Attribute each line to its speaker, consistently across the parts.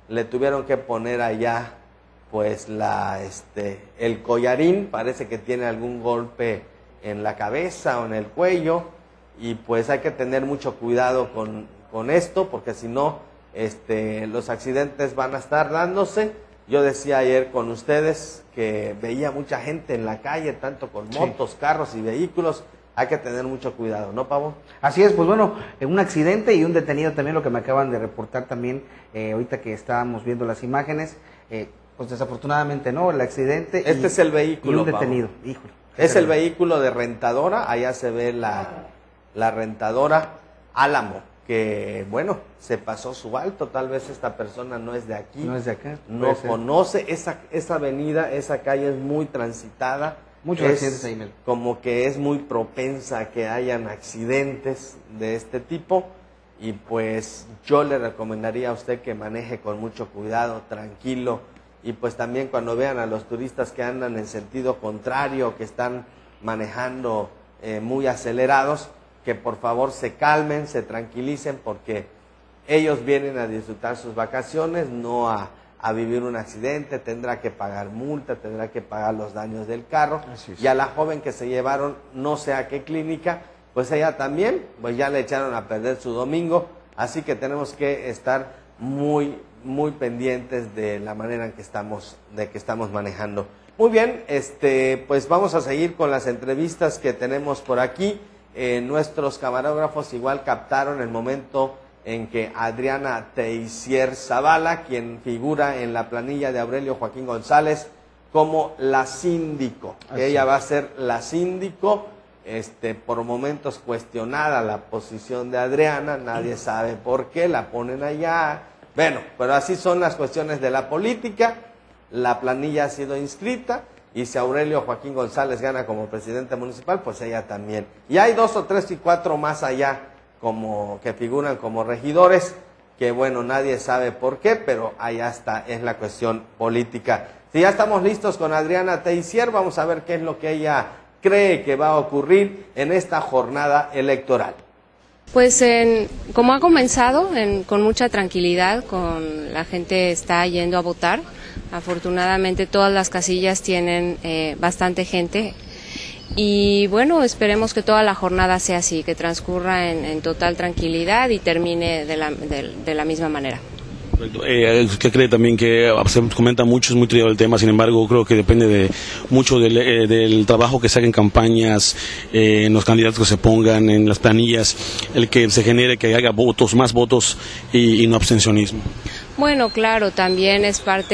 Speaker 1: le tuvieron que poner allá pues el collarín, parece que tiene algún golpe en la cabeza o en el cuello, y pues hay que tener mucho cuidado con esto, porque si no, los accidentes van a estar dándose. Yo decía ayer con ustedes que veía mucha gente en la calle, tanto con motos, carros y vehículos. Hay que tener mucho cuidado, ¿no, Pavo?
Speaker 2: Así es, pues bueno, un accidente y un detenido también, lo que me acaban de reportar también, ahorita que estábamos viendo las imágenes, pues desafortunadamente no, el accidente
Speaker 1: es el vehículo,
Speaker 2: y un detenido, híjole.
Speaker 1: Es el vehículo de rentadora, allá se ve la rentadora Álamo, que bueno, se pasó su alto, tal vez esta persona no es de aquí,
Speaker 2: no es de acá,
Speaker 1: no conoce esa avenida, esa calle es muy transitada,
Speaker 2: muchos accidentes ahí, Mel.
Speaker 1: Como que es muy propensa a que hayan accidentes de este tipo, y pues yo le recomendaría a usted que maneje con mucho cuidado, tranquilo, y pues también cuando vean a los turistas que andan en sentido contrario, que están manejando muy acelerados, que por favor se calmen, se tranquilicen, porque ellos vienen a disfrutar sus vacaciones, no a vivir un accidente. Tendrá que pagar multa, tendrá que pagar los daños del carro. Y a la joven que se llevaron no sé a qué clínica, pues ella también, pues ya le echaron a perder su domingo, así que tenemos que estar muy pendientes de la manera en que estamos manejando. Muy bien, pues vamos a seguir con las entrevistas que tenemos por aquí. Nuestros camarógrafos igual captaron el momento en que Adriana Teisier Zavala, quien figura en la planilla de Aurelio Joaquín González como la síndico, que ella va a ser la síndico, por momentos cuestionada la posición de Adriana, nadie sabe por qué, la ponen allá. Bueno, pero así son las cuestiones de la política. La planilla ha sido inscrita, y si Aurelio Joaquín González gana como presidente municipal, pues ella también. Y hay 2 o 3 y 4 más allá como que figuran como regidores, que bueno, nadie sabe por qué, pero allá está, es la cuestión política. Si ya estamos listos con Adriana Teisier, vamos a ver qué es lo que ella cree que va a ocurrir en esta jornada electoral.
Speaker 3: Pues como ha comenzado, con mucha tranquilidad, la gente está yendo a votar. Afortunadamente todas las casillas tienen bastante gente, y bueno, esperemos que toda la jornada sea así, que transcurra en total tranquilidad y termine de la misma manera.
Speaker 4: ¿Qué cree también? Que se comenta mucho, es muy trillado el tema, sin embargo creo que depende mucho del trabajo que se haga en campañas, en los candidatos que se pongan, en las planillas, el que se genere, que haya votos, más votos y no abstencionismo. Bueno,
Speaker 3: claro, también es parte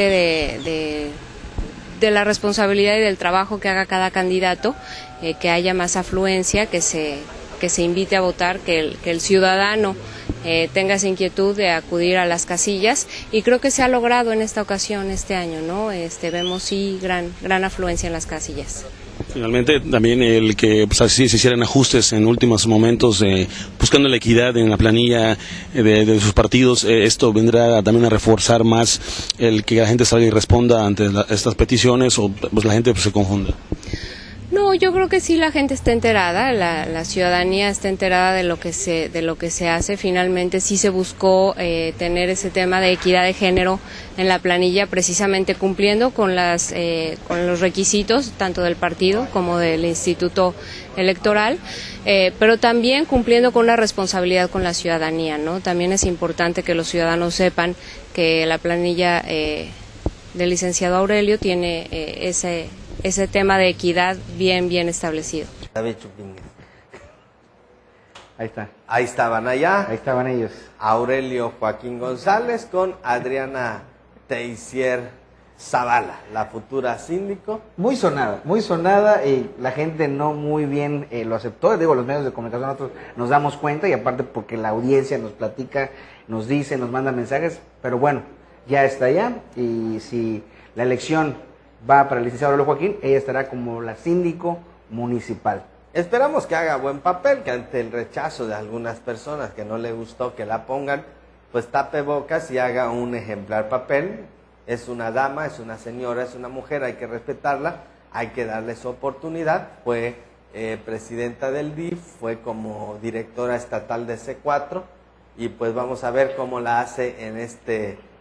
Speaker 3: de la responsabilidad y del trabajo que haga cada candidato, que haya más afluencia, que se invite a votar, que el ciudadano tenga esa inquietud de acudir a las casillas, y creo que se ha logrado en esta ocasión, este año, ¿no? Vemos sí gran afluencia en las casillas. Finalmente, también el que pues, así se hicieran ajustes en últimos momentos, buscando la equidad en la planilla de sus partidos, esto vendrá también a reforzar más el que la gente salga y responda ante estas peticiones, o pues la gente pues, se confunda. No, yo creo que sí, la gente está enterada, la ciudadanía está enterada de lo que se hace. Finalmente sí se buscó tener ese tema de equidad de género en la planilla, precisamente cumpliendo con los requisitos tanto del partido como del Instituto Electoral, pero también cumpliendo con una responsabilidad con la ciudadanía, ¿no? También es importante que los ciudadanos sepan que la planilla del licenciado Aurelio tiene ese tema de equidad bien establecido.
Speaker 1: David Chupingues.
Speaker 2: Ahí está.
Speaker 1: Ahí estaban allá.
Speaker 2: Ahí estaban ellos.
Speaker 1: Aurelio Joaquín González con Adriana Teisier Zavala, la futura síndico.
Speaker 2: Muy sonada, y la gente no muy bien lo aceptó. Digo, los medios de comunicación nosotros nos damos cuenta, y aparte porque la audiencia nos platica, nos dice, nos manda mensajes, pero bueno, ya está allá, y si la elección va para el licenciado Aurelio Joaquín, ella estará como la síndico municipal.
Speaker 1: Esperamos que haga buen papel, que ante el rechazo de algunas personas que no le gustó que la pongan, pues tape bocas y haga un ejemplar papel. Es una dama, es una señora, es una mujer, hay que respetarla, hay que darle su oportunidad. Fue presidenta del DIF, fue como directora estatal de C4, y pues vamos a ver cómo la hace en este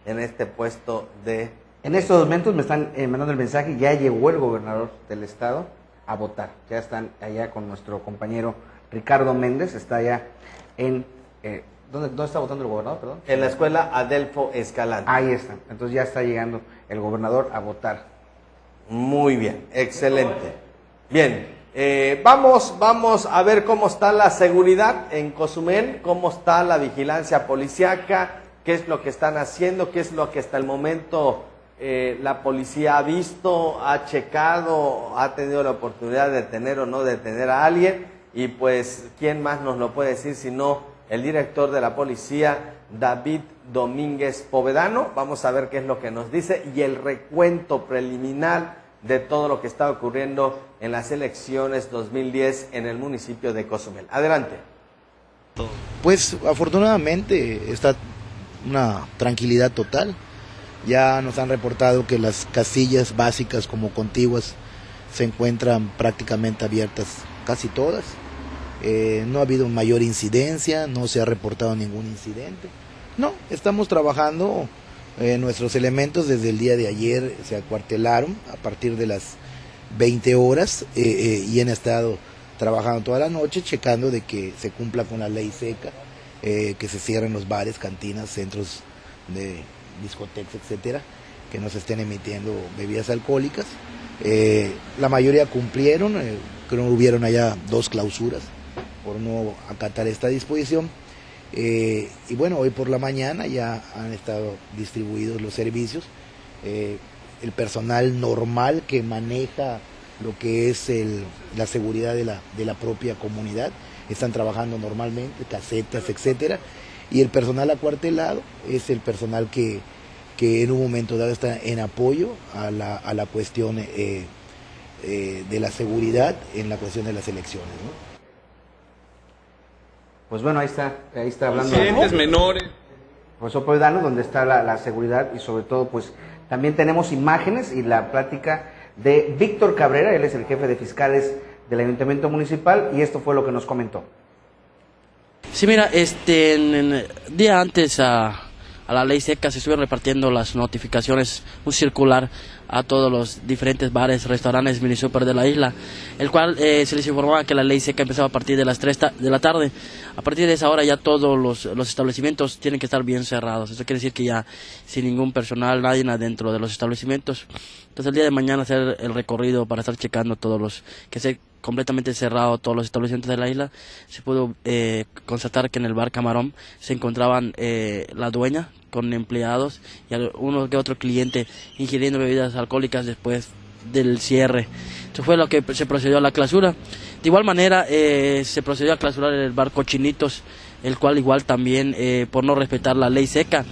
Speaker 1: en este puesto de...
Speaker 2: En estos momentos me están mandando el mensaje, ya llegó el gobernador del estado a votar. Ya están allá con nuestro compañero Ricardo Méndez, está allá en... ¿Dónde está votando el gobernador, perdón?
Speaker 1: En la escuela Adelfo Escalante.
Speaker 2: Ahí está, entonces ya está llegando el gobernador a votar.
Speaker 1: Muy bien, excelente. Bien, vamos a ver cómo está la seguridad en Cozumel, cómo está la vigilancia policíaca, qué es lo que están haciendo, qué es lo que hasta el momento la policía ha visto, ha checado, ha tenido la oportunidad de detener o no detener a alguien, y pues, ¿quién más nos lo puede decir sino el director de la policía, David Domínguez Povedano? Vamos a ver qué es lo que nos dice y el recuento preliminar de todo lo que está ocurriendo en las elecciones 2010 en el municipio de Cozumel. Adelante.
Speaker 5: Pues afortunadamente está una tranquilidad total. Ya nos han reportado que las casillas básicas como contiguas se encuentran prácticamente abiertas casi todas. No ha habido mayor incidencia, no se ha reportado ningún incidente. No, estamos trabajando, nuestros elementos desde el día de ayer se acuartelaron a partir de las 20 horas y han estado trabajando toda la noche checando de que se cumpla con la ley seca, que se cierren los bares, cantinas, centros de discotecas, etcétera, que no se estén emitiendo bebidas alcohólicas. La mayoría cumplieron, creo que hubieron allá 2 clausuras por no acatar esta disposición, y bueno, hoy por la mañana ya han estado distribuidos los servicios, el personal normal que maneja lo que es la seguridad de la propia comunidad, están trabajando normalmente, casetas, etcétera, y el personal acuartelado es el personal que en un momento dado está en apoyo a la cuestión de la seguridad en la cuestión de las elecciones, ¿no?
Speaker 2: Pues bueno, ahí está hablando.
Speaker 6: Incidentes menores.
Speaker 2: Profesor Povedano, donde está la seguridad y sobre todo, pues también tenemos imágenes y la plática de Víctor Cabrera, él es el jefe de fiscales del Ayuntamiento Municipal y esto fue lo que nos comentó.
Speaker 7: Sí, mira, en día antes a la ley seca se estuvieron repartiendo las notificaciones, un circular a todos los diferentes bares, restaurantes, mini super de la isla, el cual se les informaba que la ley seca empezaba a partir de las 3 de la tarde. A partir de esa hora ya todos los establecimientos tienen que estar bien cerrados. Eso quiere decir que ya sin ningún personal, nadie adentro de los establecimientos. Entonces el día de mañana hacer el recorrido para estar checando que esté completamente cerrado todos los establecimientos de la isla. Se pudo constatar que en el bar Camarón se encontraban la dueña con empleados y uno que otro cliente ingiriendo bebidas alcohólicas después del cierre. Eso fue lo que se procedió a la clausura. De igual manera se procedió a clausurar el bar Cochinitos, el cual igual también por no respetar la ley seca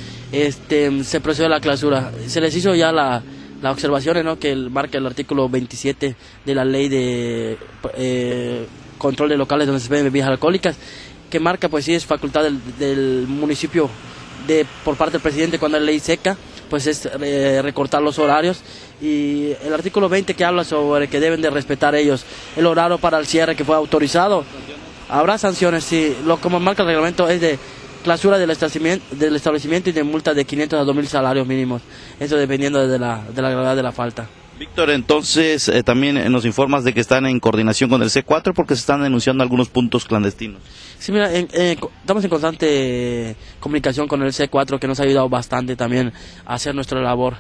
Speaker 7: se procedió a la clausura. Se les hizo ya la observación, ¿no?, que marca el artículo 27 de la ley de control de locales donde se venden bebidas alcohólicas, que marca, pues sí, es facultad del municipio por parte del presidente cuando hay ley seca, pues es recortar los horarios, y el artículo 20 que habla sobre que deben de respetar ellos el horario para el cierre que fue autorizado. Habrá sanciones, sí, como marca el reglamento es de clausura del establecimiento y de multa de 500 a 2.000 salarios mínimos, eso dependiendo de la gravedad de la falta.
Speaker 8: Víctor, entonces también nos informas de que están en coordinación con el C4 porque se están denunciando algunos puntos clandestinos.
Speaker 7: Sí, mira, estamos en constante comunicación con el C4, que nos ha ayudado bastante también a hacer nuestra labor,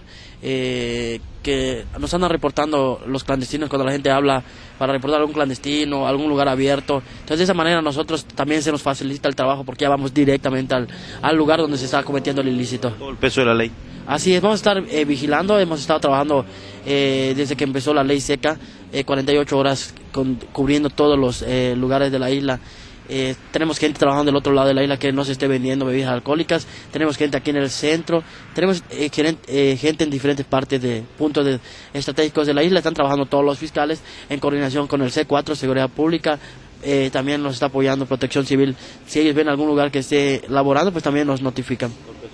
Speaker 7: que nos andan reportando los clandestinos cuando la gente habla para reportar algún clandestino, algún lugar abierto. Entonces de esa manera nosotros también se nos facilita el trabajo porque ya vamos directamente al lugar donde se está cometiendo el ilícito.
Speaker 8: Todo el peso de la ley.
Speaker 7: Así es, vamos a estar vigilando, hemos estado trabajando desde que empezó la ley seca, 48 horas cubriendo todos los lugares de la isla. Tenemos gente trabajando del otro lado de la isla que no se esté vendiendo bebidas alcohólicas, tenemos gente aquí en el centro, tenemos gente en diferentes partes de puntos estratégicos de la isla. Están trabajando todos los fiscales en coordinación con el C4, Seguridad Pública. También nos está apoyando Protección Civil. Si ellos ven algún lugar que esté laborando, pues también nos notifican.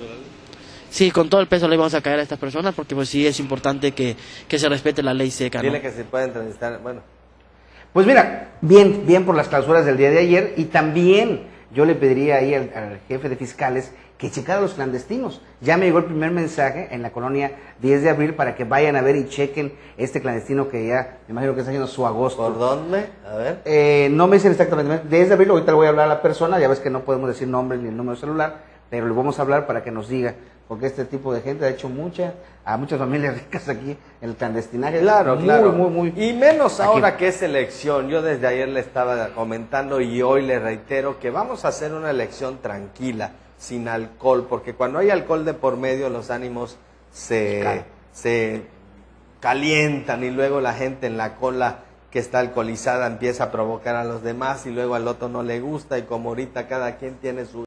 Speaker 7: Sí, con todo el peso le vamos a caer a estas personas porque pues sí es importante que se respete la ley seca, ¿no?
Speaker 1: Dile que se puede entrevistar, bueno.
Speaker 2: Pues mira, bien por las clausuras del día de ayer, y también yo le pediría ahí al jefe de fiscales que checar a los clandestinos. Ya me llegó el primer mensaje en la colonia 10 de abril para que vayan a ver y chequen este clandestino que ya, me imagino que está haciendo su agosto.
Speaker 1: ¿Por dónde? A ver.
Speaker 2: No me dicen exactamente, 10 de abril, ahorita le voy a hablar a la persona, ya ves que no podemos decir nombre ni el número de celular, pero le vamos a hablar para que nos diga, porque este tipo de gente ha hecho a muchas familias ricas aquí el clandestinaje.
Speaker 1: Claro,
Speaker 2: muy,
Speaker 1: claro.
Speaker 2: muy,
Speaker 1: Y menos
Speaker 2: aquí.
Speaker 1: ahora que es elección. Yo desde ayer le estaba comentando y hoy le reitero que vamos a hacer una elección tranquila, sin alcohol, porque cuando hay alcohol de por medio los ánimos se calientan y luego la gente en la cola que está alcoholizada empieza a provocar a los demás y luego al otro no le gusta y como ahorita cada quien tiene su